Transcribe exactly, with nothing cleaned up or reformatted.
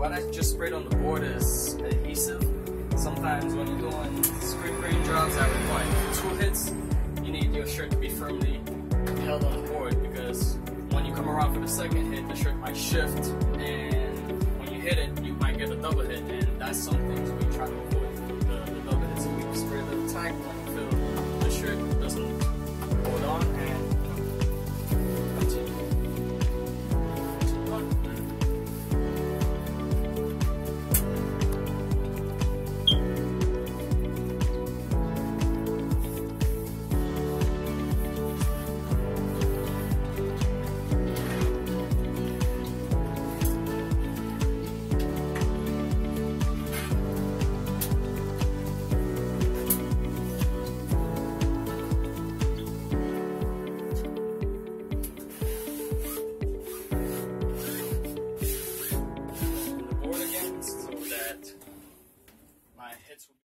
what I just sprayed on the board is adhesive. Sometimes when you're doing screen printing jobs that require two hits, you need your shirt to be firmly held on the board, because when you come around for the second hit, the shirt might shift, and when you hit it, you might get a double hit, and that's some things we try to avoid, the, the double hits. So we spray the tack when you feel the shirt doesn't hold on, and continue. Continue on. So that my hits will be